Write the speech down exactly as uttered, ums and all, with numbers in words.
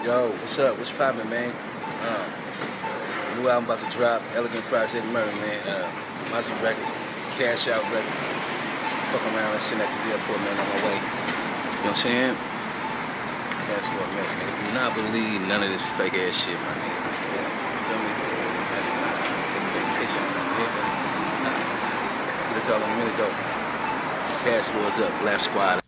Yo, what's up? What's poppin', man? Uh, new album about to drop. Elegant Project Murder, man. Uh, Mozzie Records, Cash Out Records. Fuck around and send that to the airport, man, on my way. You know what I'm saying? Cash for a mess, nigga. Do not believe none of this fake ass shit, my nigga. You feel me? Take a vacation on that nigga. Nah. Get it all in a minute, though. Cash Wars Up, Black Squad.